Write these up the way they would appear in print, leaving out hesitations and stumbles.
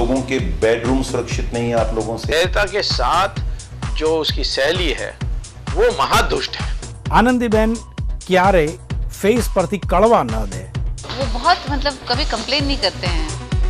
लोगों के बेडरूम सुरक्षित नहीं है आप लोगों से? देवता के साथ जो उसकी सहेली है वो महादुष्ट है। आनंदीबेन क्यारे फेस परथी कड़वा न दे। वो बहुत मतलब कभी कंप्लेन नहीं करते हैं।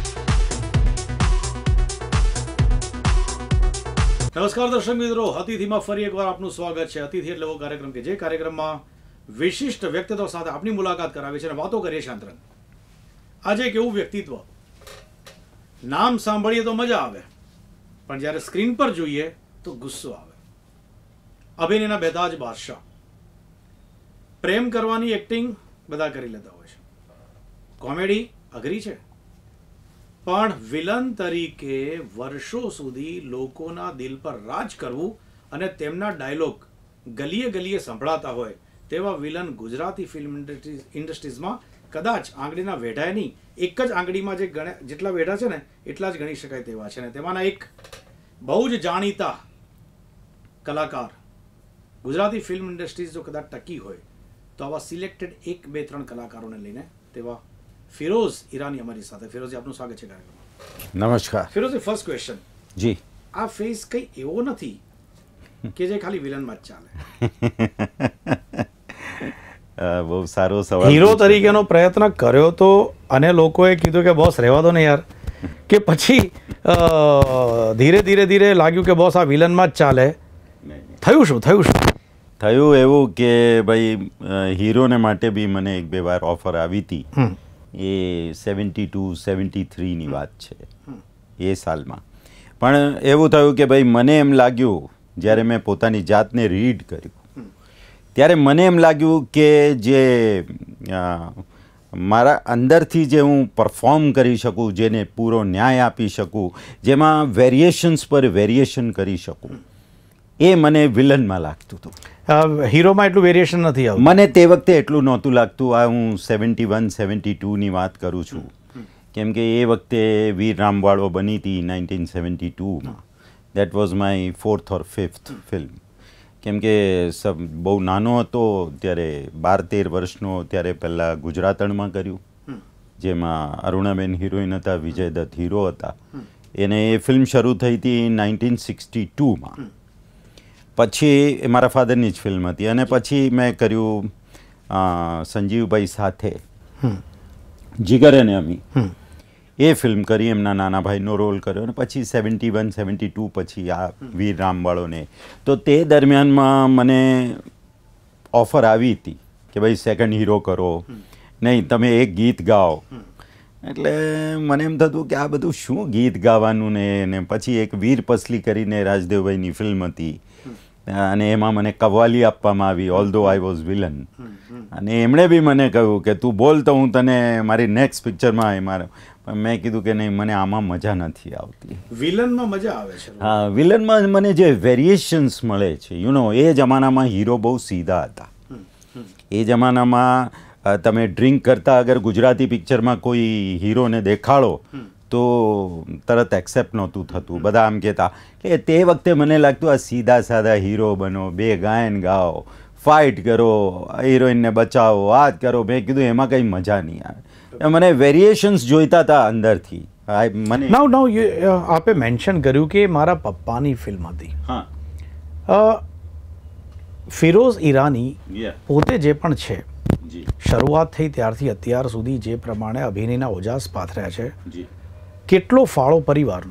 नमस्कार दर्शक मित्रों, अतिथिમાં ફરી એકવાર આપનું સ્વાગત છે। અતિથિ એટલે એવો કાર્યક્રમ કે જે કાર્યક્રમમાં વિશિષ્ટ વ્યક્તિત્વ સાથે આપની મુલાકાત કરાવે છે અને વાતો કરીએ છીએ અંતરંગ। આજે એક એવું વ્યક્તિત્વ નામ સાંભળીએ તો મજા આવે, પણ જ્યારે સ્ક્રીન પર જોઈએ તો ગુસ્સો આવે। અભિનયના બેતાજ બાદશાહ। પ્રેમ કરવાની એક્ટિંગ બધા કરી લેતા હોય છે, કોમેડી અઘરી છે, પણ વિલન તરીકે વર્ષો સુધી લોકોના દિલ પર રાજ કરવું અને તેમના ડાયલોગ ગલીએ ગલીએ સંભળાતા હોય તેવા વિલન ગુજરાતી ફિલ્મ ઇન્ડસ્ટ્રીઝમાં કદાચ આંગળીના વેઢાય નહીં, એક જ આંગળીમાં જેટલા વેઢા છે ને એટલા જ ગણી શકાય તેવા છે। ને તેમાંના એક બહુ જ જાણીતા કલાકાર ગુજરાતી ફિલ્મ ઇન્ડસ્ટ્રીઝ જો કદાચ ટકી હોય તો આવા સિલેક્ટેડ 1, 2, 3 કલાકારોને લઈને તેવા ફિરોઝ ઈરાની અમારી સાથે। ફિરોઝજી, આપનું સ્વાગત છે કાર્યક્રમમાં। નમસ્કાર ફિરોઝજી, ફર્સ્ટ ક્વેશ્ચન જી, આ ફેસ કઈ એવો નથી કે જે ખાલી વિલનમાં જ ચાલે? બહુ સારો સવાલ। હીરો તરીકેનો પ્રયત્ન કર્યો તો અને લોકોએ કીધું કે બોસ રહેવા દો ને યાર, કે પછી ધીરે ધીરે લાગ્યું કે બોસ આ વિલનમાં જ ચાલે? થયું શું? થયું એવું કે ભાઈ હીરોને માટે બી મને 1-2 વાર ઓફર આવી હતી। એ 72-73ની વાત છે, એ સાલમાં। પણ એવું થયું કે ભાઈ મને એમ લાગ્યું, જ્યારે મેં પોતાની જાતને રીડ કર્યું ત્યારે મને એમ લાગ્યું કે જે મારા અંદરથી જે હું પરફોર્મ કરી શકું, જેને પૂરો ન્યાય આપી શકું, જેમાં વેરિએશન્સ પર વેરિએશન કરી શકું, એ મને વિલનમાં લાગતું હતું। હીરોમાં એટલું વેરિએશન નથી આવતું મને તે વખતે, એટલું નહોતું લાગતું। આ હું 71-72ની વાત કરું છું, કેમ કે એ વખતે વીર રામવાળો બની હતી 1972માં। That was my 4th or 5th film, કેમ કે બહુ નાનો હતો ત્યારે, 12-13 વર્ષનો, ત્યારે પહેલાં ગુજરાતણમાં કર્યું, જેમાં અરુણાબેન હિરોઈન હતા, વિજય દત્ત હીરો હતા। એને એ ફિલ્મ શરૂ થઈ હતી 1962માં। પછી એ મારા ફાધરની જ ફિલ્મ હતી, અને પછી મેં કર્યું સંજીવભાઈ સાથે જીગર અને અમી, એ ફિલ્મ કરી, એમના નાના ભાઈનો રોલ કર્યો, અને પછી 71-72 પછી આ વીર રામવાળોને। તો તે દરમિયાનમાં મને ઓફર આવી હતી કે ભાઈ સેકન્ડ હીરો કરો, નહીં તમે એક ગીત ગાઓ। એટલે મને એમ થતું કે આ બધું શું ગીત ગાવાનું ને પછી એક વીર પસલી કરીને રાજદેવભાઈની ફિલ્મ હતી, અને એમાં મને કવ્વાલી આપવામાં આવી, ઓલ્ધો આઈ વોઝ વિલન। અને એમણે બી મને કહ્યું કે તું બોલ તો હું તને મારી નેક્સ્ટ પિક્ચરમાં પણ મેં કીધું કે નહીં, મને આમાં મજા નથી આવતી। વિલનમાં મજા આવે છે? હા, વિલનમાં મને જે વેરિએશન્સ મળે છે, એ જમાનામાં હીરો બહુ સીધા હતા। એ જમાનામાં તમે ડ્રિંક કરતા અગર ગુજરાતી પિક્ચરમાં કોઈ હીરોને દેખાડો તો તરત એક્સેપ્ટ નહોતું થતું, બધા આમ કહેતા કે તે વખતે મને લાગતું આ સીધા સાદા હીરો બનો, 2 ગાયન ગાઓ, ફાઇટ કરો, હિરોઈનને બચાવો, આ જ કરો। મેં કીધું એમાં કંઈ મજા નહીં આવે, મને વેરિએશન્સ જોઈતા હતા અંદરથી। મને આપે મેન્શન કર્યું કે મારા પપ્પાની ફિલ્મ હતી। હા, ફિરોઝ ઈરાની પોતે જે પણ છે, શરૂઆત થઈ ત્યારથી અત્યાર સુધી જે પ્રમાણે અભિનયના ઓજાસ પાથર્યા છે, કેટલો ફાળો પરિવારનો?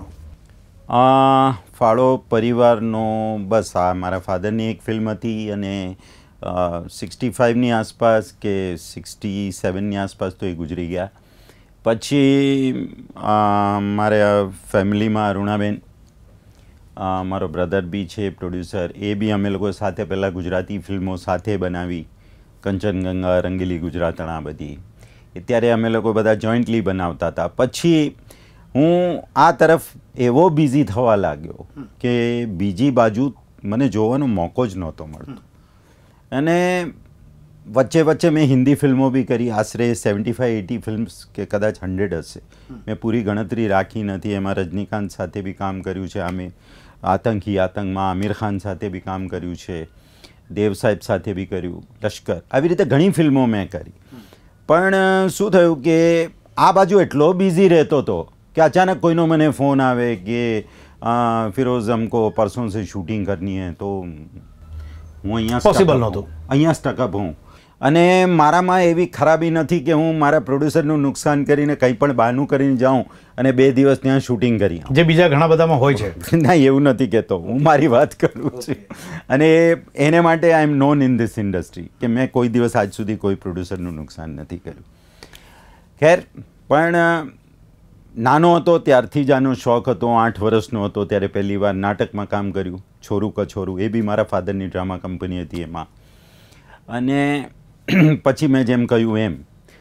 ફાળો પરિવારનો બસ આ મારા ફાધરની એક ફિલ્મ હતી, અને 65ની આસપાસ કે 67ની આસપાસ તો એ ગુજરી ગયા। પછી મારા ફેમિલીમાં અરુણાબેન, મારો બ્રધર બી છે પ્રોડ્યુસર, એ બી અમે લોકો સાથે પહેલાં ગુજરાતી ફિલ્મો સાથે બનાવી, કંચનગંગા, રંગીલી ગુજરાતણા બધી, ત્યારે અમે લોકો બધા જોઈન્ટલી બનાવતા હતા। પછી હું આ તરફ એવો બિઝી થવા લાગ્યો કે બીજી બાજુ મને જોવાનો મોકો જ નહોતો મળતો। અને વચ્ચે મેં હિન્દી ફિલ્મો બી કરી, આશરે 75-80 ફિલ્મ્સ કે કદાચ 100 હશે, મેં પૂરી ગણતરી રાખી નથી। એમાં રજનીકાંત સાથે બી કામ કર્યું છે, અમે આતંકમાં આમિર ખાન સાથે બી કામ કર્યું છે, દેવ સાહેબ સાથે બી કર્યું, લશ્કર, આવી રીતે ઘણી ફિલ્મો મેં કરી। પણ શું થયું કે આ બાજુ એટલો બિઝી રહેતો હતો कि अचानक कोई नो मैंने फ़ोन आवे कि फिरोज़ हमको परसों से शूटिंग करनी है, तो હું અહીંયા પોસિબલ નહોતું, અહીંયા સ્ટકઅપ હું. અને મારામાં એવી ખરાબી નથી કે હું મારા પ્રોડ્યુસરનું નુકસાન કરીને કંઈ પણ બહાનું કરીને જાઉં અને 2 દિવસ ત્યાં શૂટિંગ કરી આવું. જે બીજા ઘણા બધામાં હોય છે. ના, એવું નથી કહેતો, હું મારી વાત કરું છું. અને એને માટે I am known in this industry કે મેં કોઈ દિવસ આજ સુધી કોઈ પ્રોડ્યુસરનું નુકસાન નથી કર્યું. ખેર, પણ નાનો હતો ત્યારથી જ આનો શોખ હતો. 8 વર્ષનો હતો ત્યારે પહેલી વાર નાટકમાં કામ કર્યું, છોરું કછોરું. એ બી મારા ફાધરની ડ્રામા કંપની હતી એમાં. અને પછી મેં જેમ કહ્યું એમ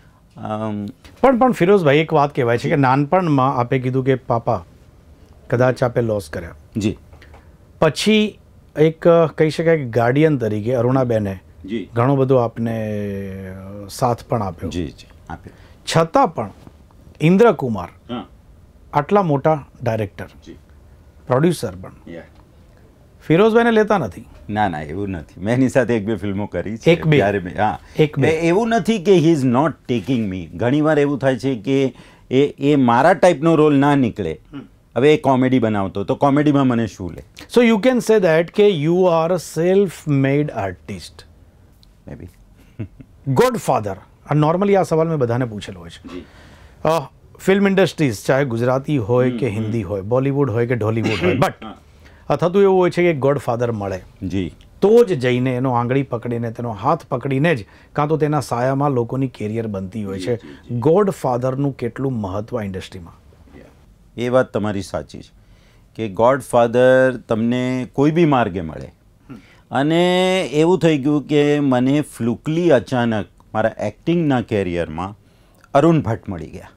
પણ ફિરોઝભાઈ, એક વાત કહેવાય છે કે નાનપણમાં આપે કીધું કે પાપા કદાચ આપે લોસ કર્યા, જી, પછી એક કહી શકાય કે ગાર્ડિયન તરીકે અરુણાબેને જી ઘણો બધો આપને સાથ પણ આપ્યો. જી જી આપ્યો. છતાં પણ ઇન્દ્રકુમાર હા, આટલા મોટા ડાયરેક્ટર, જી, પ્રોડ્યુસર પણ યા, ફિરોઝભાઈને લેતા નથી. ના ના, એવું નથી. મેં એની સાથે 1-2 ફિલ્મો કરી છે. એક બે? હા, એક બે. એવું નથી કે he is not taking me. ઘણીવાર એવું થાય છે કે એ મારા ટાઈપનો રોલ ના નીકળે. હવે એ કોમેડી બનાવતો તો કોમેડીમાં મને શું લે? So you can say that કે you are a self made artist. May be. Godfather, આ નોર્મલી આ સવાલ મેં બધાને પૂછેલો હોય છે. ફિલ્મ ઇન્ડસ્ટ્રીઝ ચાહે ગુજરાતી હોય કે હિન્દી હોય, બોલિવૂડ હોય કે ઢોલિવૂડ હોય, બટ થતું એવું હોય છે કે ગોડફાધર મળે જી, તો જ જઈને એનો આંગળી પકડીને, તેનો હાથ પકડીને જ કાં તો તેના સાયામાં લોકોની કેરિયર બનતી હોય છે. ગોડફાધરનું કેટલું મહત્વ ઇન્ડસ્ટ્રીમાં? એ વાત તમારી સાચી છે કે ગોડફાધર તમને કોઈ બી માર્ગે મળે. અને એવું થઈ ગયું કે મને ફ્લુકલી અચાનક મારા એક્ટિંગના કેરિયરમાં અરુણ ભટ્ટ મળી ગયા.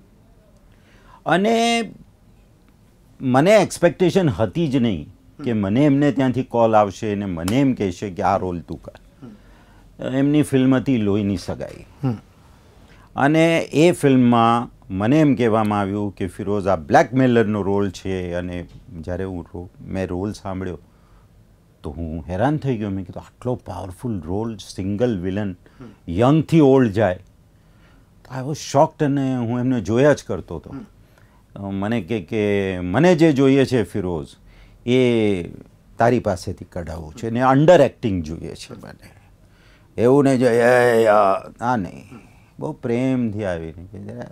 અને મને એક્સપેક્ટેશન હતી જ નહીં કે મને એમને ત્યાંથી કોલ આવશે અને મને એમ કહેશે કે આ રોલ તું કર. એમની ફિલ્મ હતી લોહીની સગાઈ. અને એ ફિલ્મમાં મને એમ કહેવામાં આવ્યું કે ફિરોઝ, આ બ્લેકમેલરનો રોલ છે. અને જ્યારે મેં રોલ સાંભળ્યો તો હું હેરાન થઈ ગયો. મેં કીધું આટલો પાવરફુલ રોલ, સિંગલ વિલન, યંગથી ઓલ્ડ જાય. I was shocked. અને હું એમને જોયા જ કરતો હતો. મને કે મને જે જોઈએ છે ફિરોઝ, એ તારી પાસેથી કઢાવવું છે ને અંડર એક્ટિંગ જોઈએ છે મને. એવું નહીં જોઈએ આ નહીં, બહુ પ્રેમથી આવીને કે જરા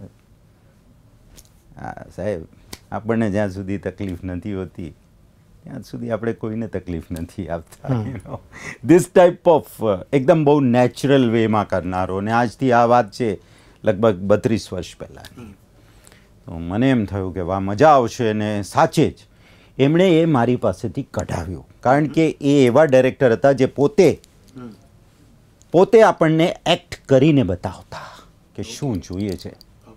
હા સાહેબ, આપણને જ્યાં સુધી તકલીફ નથી હોતી ત્યાં સુધી આપણે કોઈને તકલીફ નથી આપતા. ધીસ ટાઈપ ઓફ એકદમ બહુ નેચરલ વેમાં કરનારો. અને આજથી આ વાત છે લગભગ 32 વર્ષ પહેલાંની. તો મને એમ થયું કે વાહ, મજા આવશે. અને સાચે જ એમણે એ મારી પાસેથી કઢાવ્યું. કારણ કે એ એવા ડાયરેક્ટર હતા જે પોતે આપણને એક્ટ કરીને બતાવતા કે શું જોઈએ છે.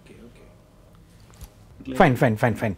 ફાઇન.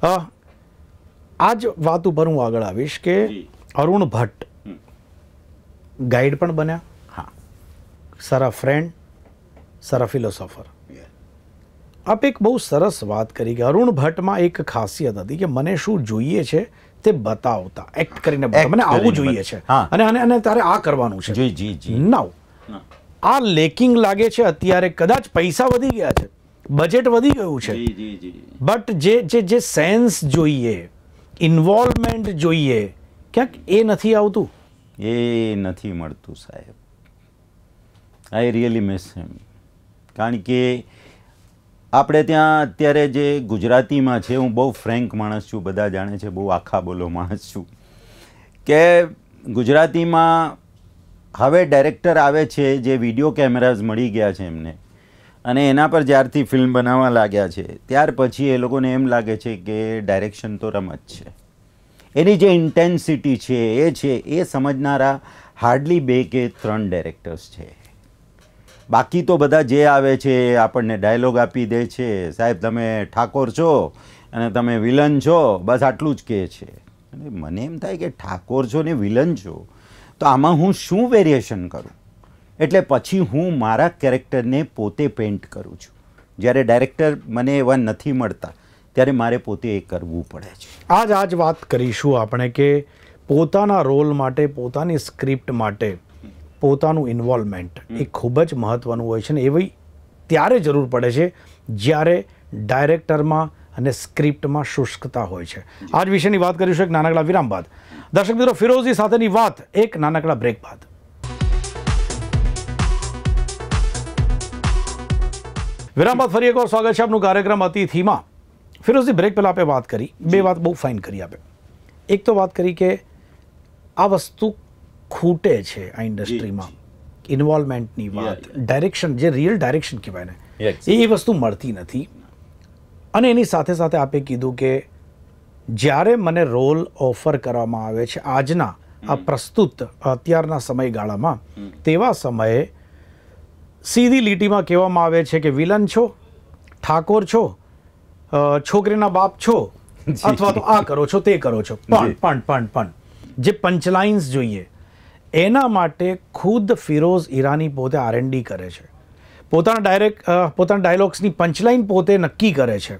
આ જ વાત ઉપર હું આગળ આવીશ કે અરુણ ભટ્ટ ગાઈડ પણ બન્યા. હા, સારા ફ્રેન્ડ, સારા ફિલોસોફર. આપ એક બહુ સરસ વાત કરી કે અરુણ ભટ્ટમાં એક ખાસિયત હતી કે મને શું જોઈએ છે તે બતાવતા, એક્ટ કરીને બતાવતા. મને આવું જોઈએ છે અને તારે આ કરવાનું છે. જી જી જી. નાઉ આ લેકિંગ લાગે છે અત્યારે. કદાચ પૈસા વધી ગયા છે, બજેટ વધી ગયું છે, બટ જે સેન્સ જોઈએ, ઇન્વોલ્વમેન્ટ જોઈએ, ક્યાંક એ નથી આવતું. એ નથી મળતું સાહેબ. I really miss him. કારણ કે આપણે ત્યાં અત્યારે જે ગુજરાતીમાં છે, હું બહુ ફ્રેન્ક માણસ છું, બધા જાણે છે, બહુ આખા બોલો માણસ છું, કે ગુજરાતીમાં હવે ડાયરેક્ટર આવે છે જે વિડીયો કેમેરાઝ મળી ગયા છે એમને, અને એના પર જ્યારથી ફિલ્મ બનાવવા લાગ્યા છે ત્યાર પછી એ લોકોને એમ લાગે છે કે ડાયરેક્શન તો રમત છે. એની જે ઇન્ટેન્સિટી છે એ સમજનારા હાર્ડલી 2 કે 3 ડાયરેક્ટર્સ છે. બાકી તો બધા જે આવે છે આપણને ડાયલોગ આપી દે છે, સાહેબ તમે ઠાકોર છો અને તમે વિલન છો, બસ આટલું જ કહે છે. અને મને એમ થાય કે ઠાકોર છો ને વિલન છો તો આમાં હું શું વેરિએશન કરું? એટલે પછી હું મારા કેરેક્ટરને પોતે પેઇન્ટ કરું છું. જ્યારે ડાયરેક્ટર મને એવા નથી મળતા ત્યારે મારે પોતે એ કરવું પડે છે. આ જ વાત કરીશું આપણે કે પોતાના રોલ માટે, પોતાની સ્ક્રિપ્ટ માટે પોતાનું ઇન્વોલ્વમેન્ટ એ ખૂબ જ મહત્ત્વનું હોય છે. ને એવી ત્યારે જરૂર પડે છે જ્યારે ડાયરેક્ટરમાં અને સ્ક્રિપ્ટમાં શુષ્કતા હોય છે. આ જ વિષયની વાત કરીશું એક નાનકડા વિરામ બાદ. દર્શક મિત્રો, ફિરોઝજી સાથેની વાત એક નાનકડા બ્રેક બાદ. વિરામ બાદ ફરી એકવાર સ્વાગત છે આપનું કાર્યક્રમ અતિથિમાં. ફિરોઝજી, બ્રેક પહેલાં આપણે વાત કરી, બે વાત બહુ ફાઇન કરી આપે. એક તો વાત કરી કે આ વસ્તુ ખૂટે છે આ ઇન્ડસ્ટ્રીમાં, ઇન્વોલ્વમેન્ટની વાત, ડાયરેક્શન, જે રિયલ ડાયરેક્શન કહેવાય ને, એ વસ્તુ મળતી નથી. અને એની સાથે સાથે આપે કીધું કે જ્યારે મને રોલ ઓફર કરવામાં આવે છે આજના આ પ્રસ્તુત અત્યારના સમયગાળામાં, તેવા સમયે સીધી લીટીમાં કહેવામાં આવે છે કે વિલન છો, ઠાકોર છો, છોકરીના બાપ છો, અથવા તો આ કરો છો, તે કરો છો. પણ જે પંચલાઇન્સ જોઈએ એના માટે ખુદ ફિરોઝ ઈરાની પોતે R&D કરે છે. પોતાના ડાયલોગ્સની પંચલાઇન પોતે નક્કી કરે છે.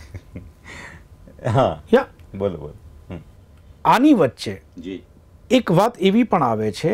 બોલો. આની વચ્ચે એક વાત એવી પણ આવે છે,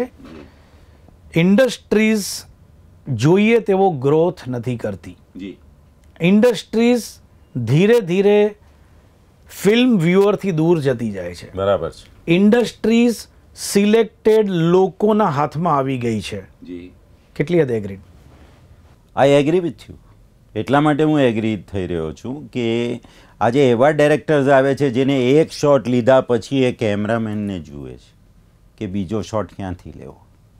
ઇન્ડસ્ટ્રીઝ જોઈએ તેવો ગ્રોથ નથી કરતી. ઇન્ડસ્ટ્રીઝ ધીરે ધીરે ફિલ્મ વ્યુઅરથી દૂર જતી જાય છે. બરાબર છે. ઇન્ડસ્ટ્રીઝ સિલેક્ટેડ લોકોના હાથમાં આવી ગઈ છે. કેટલી હદ agree? I agree with you. એટલા માટે હું એગ્રી થઈ રહ્યો છું કે આજે એવા ડાયરેક્ટર્સ આવે છે જેને એક શોટ લીધા પછી એ કેમેરામેનને જુએ છે કે બીજો શોટ ક્યાંથી લેવો.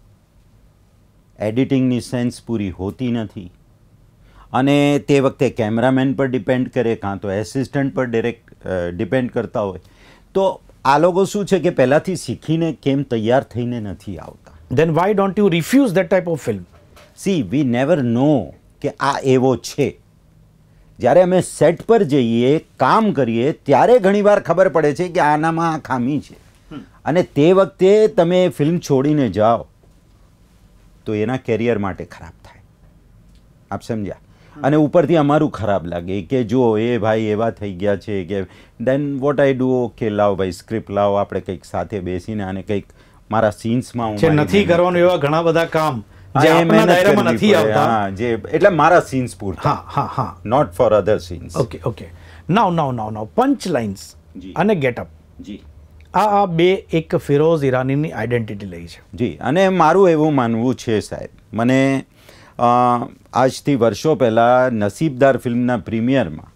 એડિટિંગની સેન્સ પૂરી હોતી નથી અને તે વખતે કેમેરામેન પર ડિપેન્ડ કરે, કાં તો એસિસ્ટન્ટ પર ડિપેન્ડ કરતા હોય. તો આ લોકો શું છે કે પહેલાંથી શીખીને કેમ તૈયાર થઈને નથી આવતા. Then why don't you refuse that type of film? See, we never know કે આ એવો છે. જ્યારે અમે સેટ પર જઈએ, કામ કરીએ, ત્યારે ઘણીવાર ખબર પડે છે કે આનામાં આ ખામી છે. અને તે વખતે તમે ફિલ્મ છોડીને જાઓ તો એના કેરિયર માટે ખરાબ થાય. આપ સમજ્યા? અને ઉપરથી અમારું ખરાબ લાગે કે જો એ ભાઈ એવા થઈ ગયા છે કે then what I do, okay લાવ ભાઈ સ્ક્રિપ્ટ લાવો, આપણે કંઈક સાથે બેસીને અને કંઈક મારા સીન્સમાં જે નથી કરવાનું એવા ઘણા બધા કામ જે આપણા દાયરામાં નથી આવતા, જે એટલે મારા સીન્સ પૂરતા, not for other scenes. Okay. Now punch lines અને ગેટઅપ, આ બે એક ફિરોઝ ઈરાનીની આઈડેન્ટિટી લઈ છે. જી. અને મારું એવું માનવું છે સાહેબ, મને આજથી વર્ષો પહેલાં નસીબદાર ફિલ્મના પ્રીમિયરમાં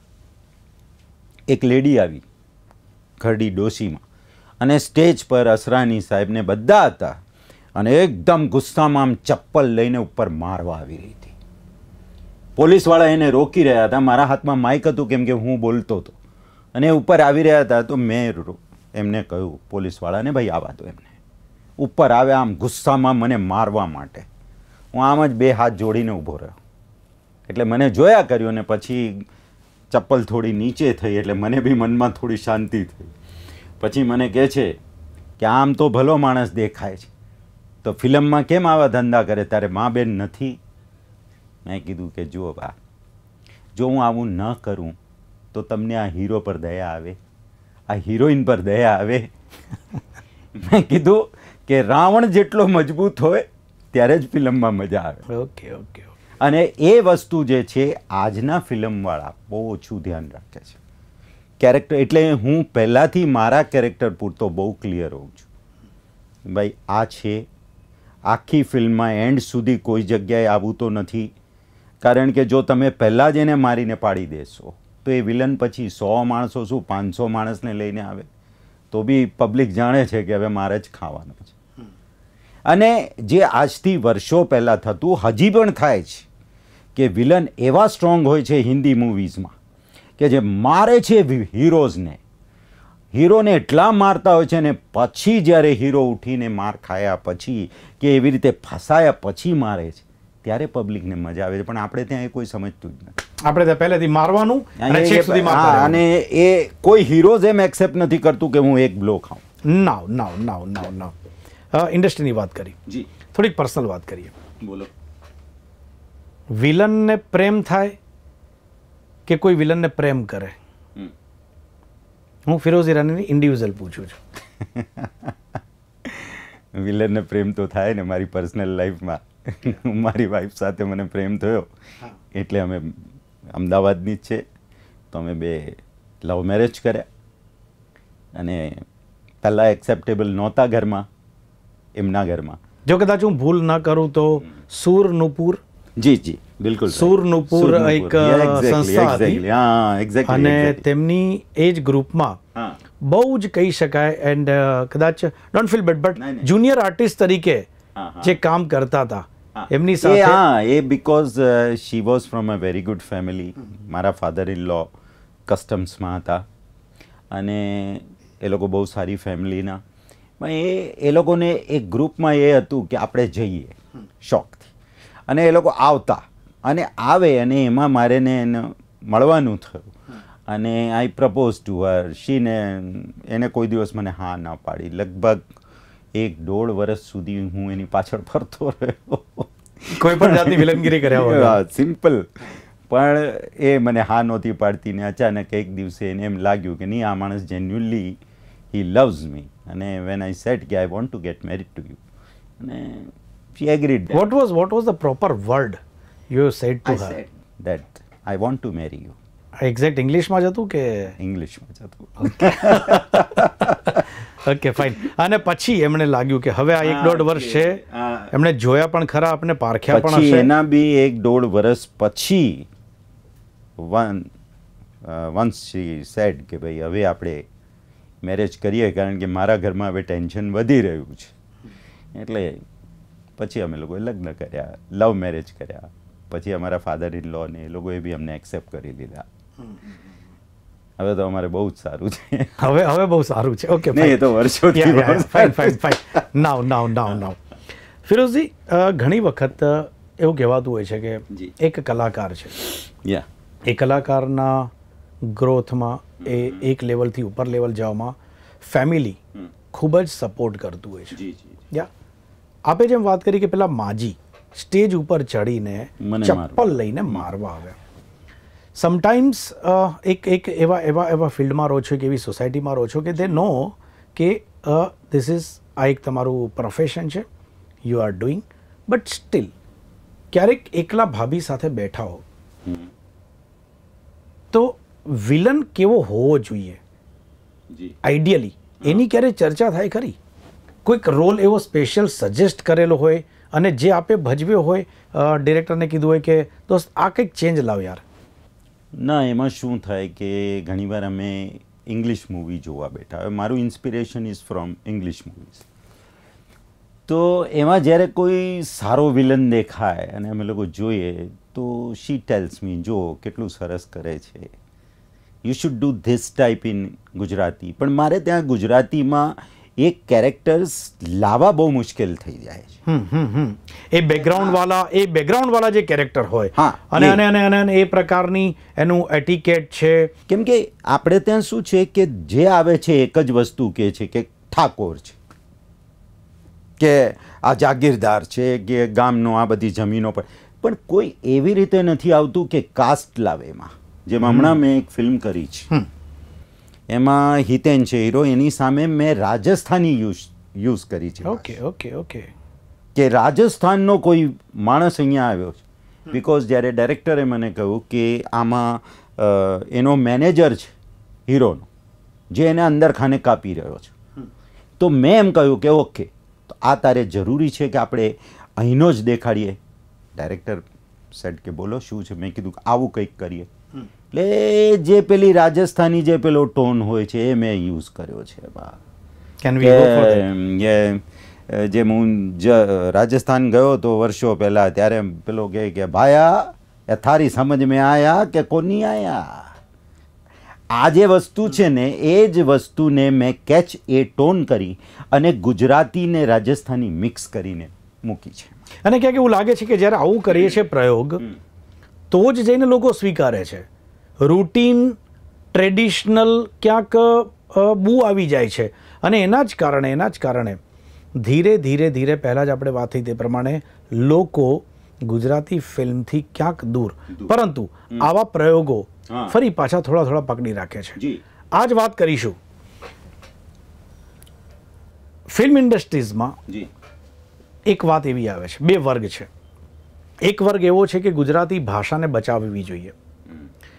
એક લેડી આવી ખરડી ડોશીમાં, અને સ્ટેજ પર અસરાની સાહેબને બધા હતા અને એકદમ ગુસ્સામાં આમ ચપ્પલ લઈને ઉપર મારવા આવી રહી હતી. પોલીસવાળા એને રોકી રહ્યા હતા. મારા હાથમાં માઇક હતું કેમ કે હું બોલતો હતો અને ઉપર આવી રહ્યા હતા. તો મેં એમને કહ્યું પોલીસવાળાને, ભાઈ આવવા દો એમને. ઉપર આવ્યા આમ ગુસ્સામાં મને મારવા માટે. હું આમ જ બે હાથ જોડીને ઊભો રહ્યો. એટલે મને જોયા કર્યું ને પછી ચપ્પલ થોડી નીચે થઈ એટલે મને બી મનમાં થોડી શાંતિ થઈ. પછી મને કહે છે કે આમ તો ભલો માણસ દેખાય છે, તો ફિલ્મમાં કેમ આવા ધંધા કરે, તારે મા બેન નથી? મેં કીધું કે જુઓ બા, જો હું આવું ન કરું તો તમને આ હીરો પર દયા આવે, આ હિરોઈન પર દયા આવે. મેં કીધું કે રાવણ જેટલો મજબૂત હોય ત્યારે જ ફિલ્મમાં મજા આવે. ઓકે. અને એ વસ્તુ જે છે આજના ફિલ્મવાળા બહુ ઓછું ધ્યાન રાખે છે કેરેક્ટર. એટલે હું પહેલાંથી મારા કેરેક્ટર પૂરતો બહુ ક્લિયર હોઉં છું. ભાઈ આ છે, આખી ફિલ્મમાં એન્ડ સુધી કોઈ જગ્યાએ આવવું તો નથી. કારણ કે જો તમે પહેલાં જ એને મારીને પાડી દેશો તો એ વિલન પછી 100 માણસો શું 500 માણસને લઈને આવે તો બી પબ્લિક જાણે છે કે હવે મારે જ ખાવાનું છે. અને જે આજથી વર્ષો પહેલાં થતું હજી પણ થાય છે કે વિલન એવા સ્ટ્રોંગ હોય છે હિન્દી મૂવીઝમાં કે જે મારે છે હીરોને એટલા મારતા હોય છે ને પછી જ્યારે હીરો ઉઠીને માર ખાયા પછી કે એવી રીતે ફસાયા પછી મારે છે ત્યારે પબ્લિકને મજા આવે છે. પણ આપણે ત્યાં એ કોઈ સમજતું જ નથી. આપણે ત્યાં પહેલેથી મારવાનું અને એ કોઈ હીરોઝ એમ એક્સેપ્ટ નથી કરતું કે હું એક બ્લો ખાઉં. નાવ ઇન્ડસ્ટ્રીની વાત કરી, જી થોડીક પર્સનલ વાત કરીએ. બોલો. વિલનને પ્રેમ થાય કે કોઈ વિલનને પ્રેમ કરે? હું ફિરોઝ ઈરાનીની ઇન્ડિવિજ્યુઅલ પૂછું છું. વિલનને પ્રેમ તો થાય ને. મારી પર્સનલ લાઈફમાં મારી વાઈફ સાથે મને પ્રેમ થયો એટલે અમે અમદાવાદની જ છે તો અમે બે લવ મેરેજ કર્યા અને પહેલાં એક્સેપ્ટેબલ નહોતા ઘરમાં, એમના ઘરમાં. જો કદાચ હું ભૂલ ન કરું તો સુરનુપુર, જી બિલકુલ, સુરનુપુર એક સંસ્થા હતી અને તેમની એજ ગ્રુપમાં બહુ જ કહી શકાય એન્ડ કદાચ don't feel bad but junior artist તરીકે જે કામ કરતા હતા એમની સાથે. એ because she was from a very good family. મારા ફાધર ઇન લો કસ્ટમ્સમાં હતા અને એ લોકો બહુ સારી ફેમિલીના. એ લોકોને એક ગ્રુપમાં એ હતું કે આપણે જઈએ શોખથી અને એ લોકો આવતા અને આવે અને એમાં મારે ને એને મળવાનું થયું અને આઈ પ્રપોઝ ટુ હર. શીને એને કોઈ દિવસ મને હા ના પાડી. લગભગ 1.5 વર્ષ સુધી હું એની પાછળ ફરતો રહ્યો. કોઈ પણ જાતની વિલનગીરી કર્યા સિમ્પલ. પણ એ મને હા નહોતી પાડતી ને અચાનક એક દિવસે એને એમ લાગ્યું કે નહીં, આ માણસ genuinely he loves me. And when I said I want to get married to you, and she agreed. What was the proper word you said to her? I said that I want to marry you. Exact English માં જતું કે English માં જતું? Okay fine. અને પછી એમને લાગ્યું કે હવે આ 1.5 વર્ષ છે, એમણે જોયા પણ ખરા, આપણે પારખ્યા પણ હશે. એના બી 1.5 વર્ષ પછી once she said કે ભાઈ હવે આપણે મેરેજ કરીએ કારણ કે મારા ઘરમાં હવે ટેન્શન વધી રહ્યું છે. એટલે પછી અમે લોકોએ લગ્ન કર્યા, લવ મેરેજ કર્યા. પછી અમારા ફાધર ઇન લો ને એ લોકોએ બી અમને એક્સેપ્ટ કરી લીધા. હવે તો અમારે બહુ જ સારું છે. હવે બહુ સારું છે. ઓકે, નહીં એ તો વર્ષોથી. ફાઇન. નાવ ફિરોઝજી, ઘણી વખત એવું કહેવાતું હોય છે કે એક કલાકાર છે, એ કલાકારના ગ્રોથમાં એ એક લેવલથી ઉપર લેવલ જવામાં ફેમિલી ખૂબ જ સપોર્ટ કરતું હોય છે. આપે જેમ વાત કરી કે પેલા માજી સ્ટેજ ઉપર ચડીને ચપ્પલ લઈને મારવા આવ્યા. સમટાઈમ્સ એક એવા ફિલ્ડમાં રહો છો કે એવી સોસાયટીમાં રહો છો કે દે નો કે ધીસ ઇઝ આ એક તમારું પ્રોફેશન છે, you are doing, but still ક્યારેક એકલા ભાભી સાથે બેઠા હો તો વિલન કેવો હોવો જોઈએ આઈડિયલી, એની ક્યારે ચર્ચા થાય ખરી? કોઈક રોલ એવો સ્પેશિયલ સજેસ્ટ કરેલો હોય અને જે આપે ભજવ્યો હોય, ડિરેક્ટરને કીધું હોય કે દોસ્ત આ કંઈક ચેન્જ લાવ યાર? ના, એમાં શું થાય કે ઘણીવાર અમે ઇંગ્લિશ મૂવી જોવા બેઠા. હવે મારું inspiration is from English movies. તો એમાં જ્યારે કોઈ સારો વિલન દેખાય અને અમે લોકો જોઈએ તો શી ટેલ્સ મી, જો કેટલું સરસ કરે છે, you should do this type in Gujarati. પણ મારે ત્યાં ગુજરાતીમાં એ કેરેક્ટર્સ લાવવા બહુ મુશ્કેલ થઈ જાય છે. એ બેકગ્રાઉન્ડ વાળા જે કેરેક્ટર હોય અને એ પ્રકારની એનું એટિકેટ છે. કેમ કે આપણે ત્યાં શું છે કે જે આવે છે એક જ વસ્તુ કહે છે કે ઠાકોર છે, કે આ જાગીરદાર છે, કે ગામનો આ બધી જમીનો પર. પણ કોઈ એવી રીતે નથી આવતું કે કાસ્ટ લાવે એમાં. જેમ હમણાં મેં એક ફિલ્મ કરી છે, એમાં હિતેન છે હીરો, એની સામે મેં રાજસ્થાની યુઝ કરી છે. ઓકે. કે રાજસ્થાનનો કોઈ માણસ અહીંયા આવ્યો છે. બિકોઝ જ્યારે ડાયરેક્ટરે મને કહ્યું કે આમાં એનો મેનેજર છે હીરોનો, જે એને અંદર ખાને કાપી રહ્યો છે, તો મેં એમ કહ્યું કે ઓકે, તો આ તારે જરૂરી છે કે આપણે અહીંનો જ દેખાડીએ? ડાયરેક્ટર સેડ કે બોલો શું છે? મેં કીધું આવું કંઈક કરીએ. એટલે જે પેલી રાજસ્થાની જે પેલો ટોન હોય છે એ મેં યુઝ કર્યો છે. જે હું રાજસ્થાન ગયો તો વર્ષો પહેલાં, ત્યારે પેલો કહે કે ભાયા એ થારી સમજ મેં આયા કે કોની આયા. આ જે વસ્તુ છે ને એ જ વસ્તુને મેં કેચ એ ટોન કરી અને ગુજરાતી ને રાજસ્થાની મિક્સ કરીને મૂકી છે. અને ક્યાંક એવું લાગે છે કે જ્યારે આવું કરીએ છીએ પ્રયોગ તો જ જઈને લોકો સ્વીકારે છે. રૂટીન ટ્રેડિશનલ ક્યાંક બૂ આવી જાય છે અને એના જ કારણે ધીરે ધીરે પહેલાં જ આપણે વાત થઈ તે પ્રમાણે લોકો ગુજરાતી ફિલ્મથી ક્યાંક દૂર, પરંતુ આવા પ્રયોગો ફરી પાછા થોડા પકડી રાખે છે. આ જ વાત કરીશું. ફિલ્મ ઇન્ડસ્ટ્રીઝમાં એક વાત એવી આવે છે, 2 વર્ગ છે. એક વર્ગ એવો છે કે ગુજરાતી ભાષાને બચાવવી જોઈએ,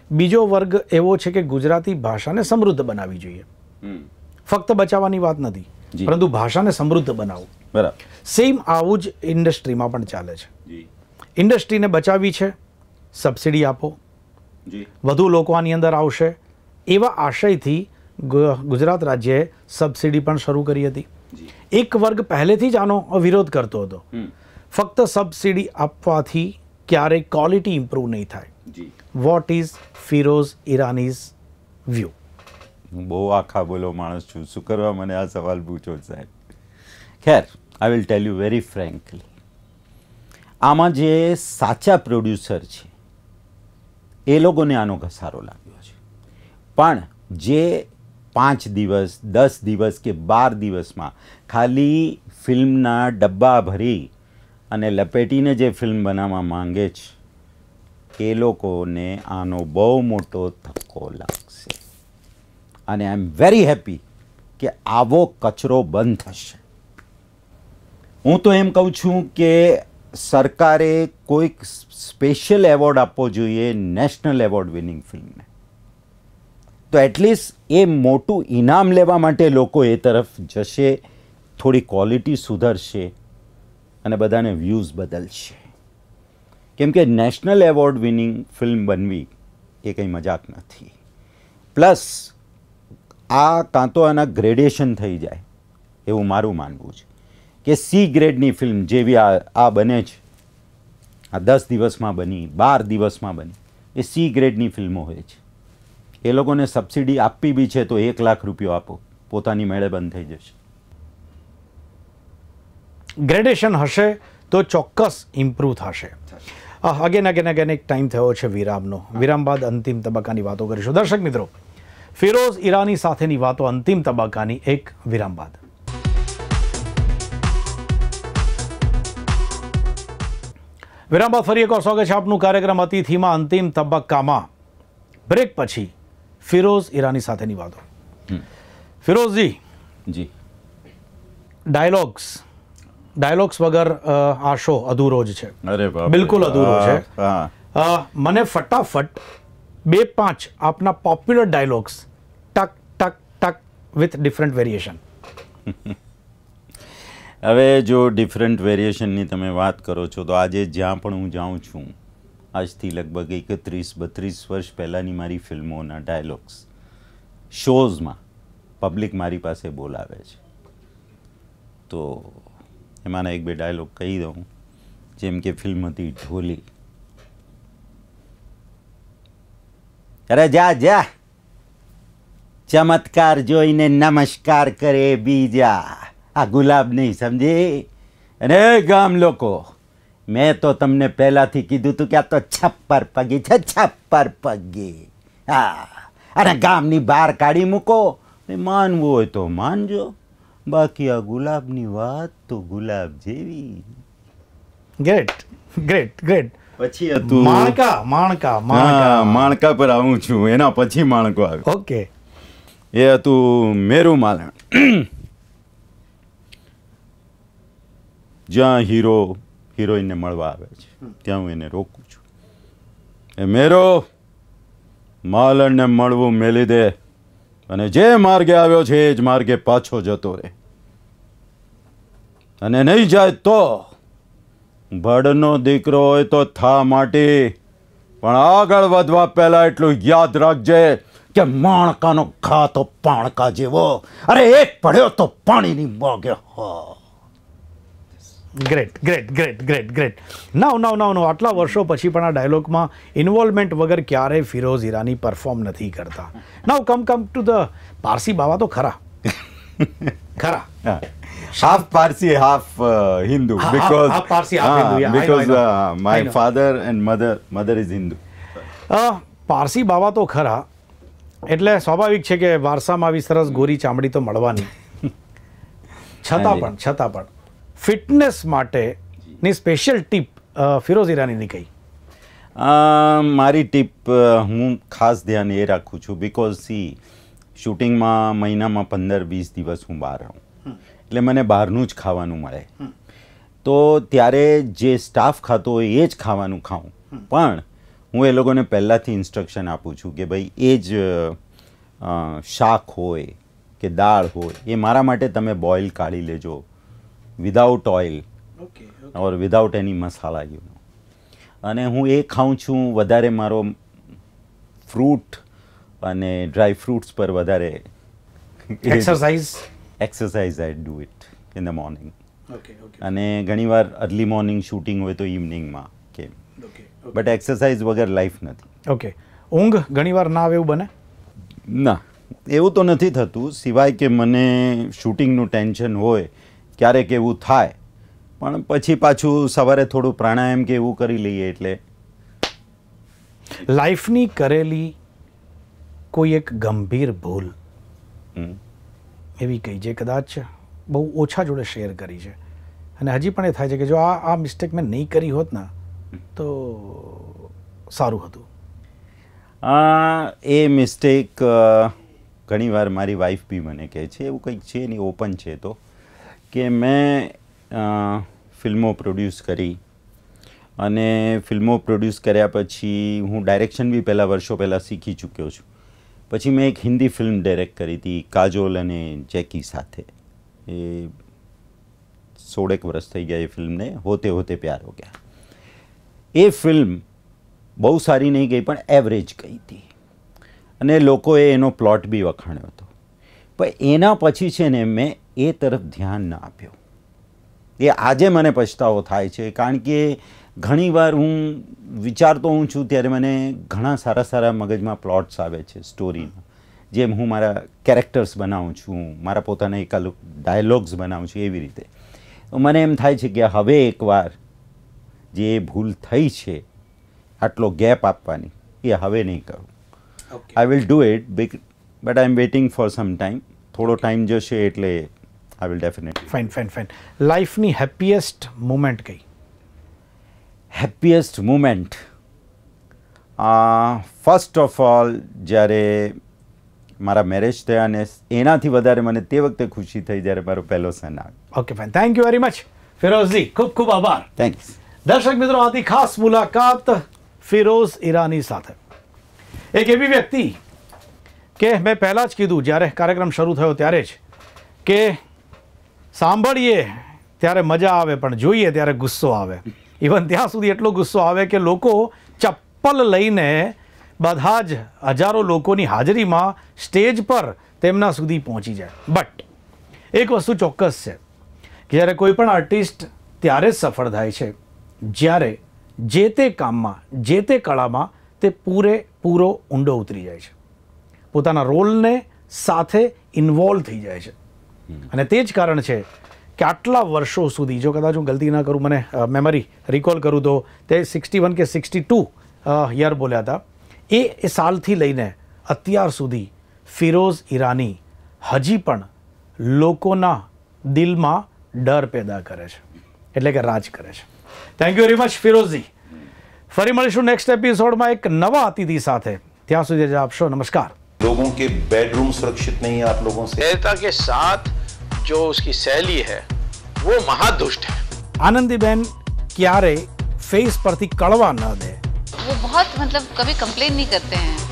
બીજો વર્ગ એવો છે કે ગુજરાતી ભાષાને સમૃદ્ધ બનાવવી જોઈએ. ફક્ત બચાવવાની વાત નથી, પરંતુ ભાષાને સમૃદ્ધ બનાવો. બરાબર. સેમ આવું જ ઇન્ડસ્ટ્રીમાં પણ ચાલે છે. ઇન્ડસ્ટ્રીને બચાવવી છે, સબસિડી આપો, વધુ લોકો આની અંદર આવશે, એવા આશયથી ગુજરાત રાજ્યએ સબસિડી પણ શરૂ કરી હતી. એક વર્ગ પહેલેથી જ આનો વિરોધ કરતો હતો. ફક્ત સબસિડી આપવાથી ક્યારેય ક્વોલિટી ઇમ્પ્રૂવ નહીં થાય. What is Firoz Irani's view? હું બહુ આખા બોલો માણસ છું, શું કરવા મને આ સવાલ પૂછો સાહેબ? ખેર, I will tell you very frankly, આમાં જે સાચા પ્રોડ્યુસર છે એ લોકોને આનો ઘસારો લાગ્યો છે, પણ જે 5 દિવસ 10 દિવસ કે 12 દિવસમાં ખાલી ફિલ્મના ડબ્બા ભરી અને લપેટીને જે ફિલ્મ બનાવવા માંગે છે એ લોકોને આનો બહુ મોટો ધક્કો લાગશે. અને આઈ એમ વેરી હેપી કે આવો કચરો બંધ થશે. હું તો એમ કહું છું કે સરકારે કોઈક સ્પેશિયલ એવોર્ડ આપવો જોઈએ નેશનલ એવોર્ડ વિનિંગ ફિલ્મને. તો એટલીસ્ટ એ મોટું ઇનામ લેવા માટે લોકો એ તરફ જશે, થોડી ક્વોલિટી સુધરશે અને બધાને વ્યૂઝ બદલશે. કેમ કે નેશનલ એવોર્ડ વિનિંગ ફિલ્મ બનવી એ કંઈ મજાક નથી. પ્લસ આ કાં તો આના ગ્રેડેશન થઈ જાય એવું મારું માનવું છે કે સી ગ્રેડની ફિલ્મ જેવી આ બને છે, આ 10 દિવસમાં બની, 12 દિવસમાં બની, એ સી ગ્રેડની ફિલ્મો હોય છે. એ લોકોને સબસિડી આપવી બી છે તો 1 લાખ રૂપિયા આપો, પોતાની મેળે બંધ થઈ જશે. ગ્રેડેશન હશે તો ચોક્કસ ઇમ્પ્રૂવ થશે. અગેન એક ટાઈમ થયો છે વિરામનો. વિરામ બાદ અંતિમ તબક્કાની વાતો કરીશું. દર્શક મિત્રો, ફિરોઝ ઈરાની સાથેની વાતો અંતિમ તબક્કાની એક વિરામ બાદ. વિરામ બાદ ફરી એકવાર સ્વાગત છે આપનું કાર્યક્રમ અતિથિમાં અંતિમ તબક્કામાં. બ્રેક પછી ફિરોઝ ઈરાની સાથેની વાતો. ફિરોઝજી જી, ડાયલોગ્સ વગર આ શો અધૂરો જ છે. અરે બાપ, બિલકુલ અધૂરો છે. મને ફટાફટ 2-5 આપના પોપ્યુલર ડાયલોગ્સ ટક ટક ટક વિથ ડિફરન્ટ વેરિએશન. હવે જો ડિફરન્ટ વેરિએશનની તમે વાત કરો છો તો આજે જ્યાં પણ હું જાઉં છું, આજથી લગભગ 31-32 વર્ષ પહેલાંની મારી ફિલ્મોના ડાયલોગ્સ શોઝમાં પબ્લિક મારી પાસે બોલાવે છે. તો એમાંના 1-2 ડાયલોગ કહી દઉં. જેમ કે ફિલ્મ હતી ઢોલી. અરે જા જા, ચમત્કાર જોઈને નમસ્કાર કરે બીજા, આ ગુલાબ નહીં સમજી. અને ગામ લોકો, મેં તો તમને પહેલાંથી કીધું હતું કે આ તો છપ્પર પગી છે, છપ્પર પગી. હા, અને ગામની બહાર કાઢી મૂકો, માનવું હોય તો માનજો, બાકી આ ગુલાબની વાત તો ગુલાબ જેવી. Great great great. પછી હતું માણકા પર આવું છું, એના પછી માણકો આવ્યો. ઓકે. એ હતું મેરું માલણ. જ્યાં હીરો હિરોઈનને મળવા આવે છે ત્યાં હું એને રોકું છું. એ મેરો, માલણને મળવું મેલી દે અને જે માર્ગે આવ્યો છે એ જ માર્ગે પાછો જતો રહે. અને નહીં જાય તો ભડનો દીકરો હોય તો થા માટી, પણ આગળ વધવા પહેલા એટલું યાદ રાખજે કે માણકાનો ઘા તો પાણકા જેવો, અરે એક પડ્યો તો પાણીની મોગે હો. Great great great great great. Now આટલા વર્ષો પછી પણ આ ડાયલોગમાં ઇન્વોલ્વમેન્ટ વગર ક્યારેય ફિરોઝ ઈરાની પરફોર્મ નથી કરતા. Now come to the Parsi બાવા તો ખરા. Half Parsi, half Hindu, because my father and mother is Hindu. Parsi બાવા તો ખરા, એટલે સ્વાભાવિક છે કે વારસામાં આવી સરસ ગોરી ચામડી તો મળવાની. છતાં પણ ફિટનેસ માટેની સ્પેશિયલ ટીપ ફિરોઝ ઈરાનીની કઈ? મારી ટીપ હું ખાસ ધ્યાન એ રાખું છું બિકોઝ શૂટિંગમાં મહિનામાં 15-20 દિવસ હું બહાર રહું, એટલે મને બહારનું જ ખાવાનું મળે. તો ત્યારે જે સ્ટાફ ખાતો હોય એ જ ખાવાનું ખાઉં, પણ હું એ લોકોને પહેલાંથી ઇન્સ્ટ્રક્શન આપું છું કે ભાઈ એ જ શાક હોય કે દાળ હોય એ મારા માટે તમે બોઇલ કાઢી લેજો without oil or without any masala અને હું એ ખાઉં છું. વધારે મારો ફ્રૂટ અને ડ્રાય ફ્રૂટ્સ પર વધારે exercise I do it in the morning. અને ઘણીવાર અર્લી મોર્નિંગ શૂટિંગ હોય તો ઇવનિંગમાં કે બટ એક્સરસાઇઝ વગર લાઈફ નથી. ઓકે. ઊંઘ ઘણીવાર ના આવે એવું બને? ના, એવું તો નથી થતું, સિવાય કે મને શૂટિંગનું ટેન્શન હોય ક્યારેક એવું થાય, પણ પછી પાછું સવારે થોડું પ્રાણાયામ કે એવું કરી લઈએ એટલે. લાઈફની કરેલી કોઈ એક ગંભીર ભૂલ એવી કઈ જે કદાચ બહુ ઓછા જોડે શેર કરી છે અને હજી પણ એ થાય છે કે જો આ મિસ્ટેક મેં નહીં કરી હોત ને તો સારું હતું? એ મિસ્ટેક ઘણીવાર મારી વાઈફ બી મને કહે છે, એવું કંઈક છે નહીં, ઓપન છે તો, કે મેં ફિલ્મો પ્રોડ્યુસ કરી અને ફિલ્મો પ્રોડ્યુસ કર્યા પછી હું ડાયરેક્શન બી વર્ષો પહેલાં શીખી ચૂક્યો છું. પછી મેં એક હિન્દી ફિલ્મ ડાયરેક્ટ કરી હતી કાજોલ અને જેકી સાથે. એ 16 વર્ષ થઈ ગયા એ ફિલ્મને, હોતે હોતે પ્યાર હો ગયા. એ ફિલ્મ બહુ સારી નહીં ગઈ પણ એવરેજ ગઈ હતી અને લોકોએ એનો પ્લોટ બી વખાણ્યો હતો. પણ એના પછી છે ને મેં એ તરફ ધ્યાન ના આપ્યો. એ આજે મને પછતાવો થાય છે, કારણ કે ઘણીવાર હું વિચારતો હું છું ત્યારે મને ઘણા સારા સારા મગજમાં પ્લોટ્સ આવે છે સ્ટોરીના, જેમ હું મારા કેરેક્ટર્સ બનાવું છું, મારા પોતાના એકાદ ડાયલોગ્સ બનાવું છું, એવી રીતે. તો મને એમ થાય છે કે હવે એકવાર જે ભૂલ થઈ છે આટલો ગેપ આપવાની એ હવે નહીં કરું. I will do it but I am waiting for some time. થોડો ટાઈમ જશે એટલે આઈ વિલ ડેફિનેટલી. ફાઇન. લાઈફની હેપીએસ્ટ મોમેન્ટ કઈ? Happiest moment first of all જ્યારે મારા મેરેજ થયા અને એનાથી વધારે મને તે વખતે ખુશી થઈ જ્યારે મારો પહેલો સન આવ્યો. Okay fine. Thank you very much ફિરોઝજી, ખૂબ ખૂબ આભાર. થેન્ક્સ. દર્શક મિત્રો, આથી ખાસ મુલાકાત ફિરોઝ ઈરાની સાથે. એક એવી વ્યક્તિ કે મેં પહેલાં જ કીધું જ્યારે કાર્યક્રમ શરૂ થયો ત્યારે જ કે સાંભળીએ ત્યારે મજા આવે પણ જોઈએ ત્યારે ગુસ્સો આવે. ઇવન ત્યાં સુધી એટલો ગુસ્સો આવે કે લોકો ચપ્પલ લઈને બધા જ હજારો લોકોની હાજરીમાં સ્ટેજ પર તેમના સુધી પહોંચી જાય. બટ એક વસ્તુ ચોક્કસ છે કે જ્યારે કોઈ પણ આર્ટિસ્ટ ત્યારે જ સફળ થાય છે જ્યારે જે તે કામમાં, જે તે કળામાં તે પૂરો ઊંડો ઉતરી જાય છે, પોતાના રોલને સાથે ઇન્વોલ્વ થઈ જાય છે. અને તે જ કારણ છે કે આટલા વર્ષો સુધી, જો કદાચ હું ગલતી ના કરું, મને મેમરી રિકોલ કરું તો તે 61 કે 62 યર બોલ્યા હતા, એ સાલથી લઈને અત્યાર સુધી ફિરોઝ ઈરાની હજી પણ લોકોના દિલમાં ડર પેદા કરે છે, એટલે કે રાજ કરે છે. થેન્ક યુ વેરી મચ ફિરોઝજી. ફરી મળીશું નેક્સ્ટ એપિસોડમાં એક નવા અતિથિ સાથે. ત્યાં સુધી રજા આપશો. નમસ્કાર. लोगों के बेडरूम सुरक्षित नहीं है आप लोगों से. देवता के साथ जो उसकी सहेली है वो महादुष्ट है. आनंदीबेन क्यारे फेस परथी कड़वा न दे. वो बहुत मतलब कभी कंप्लेन नहीं करते हैं.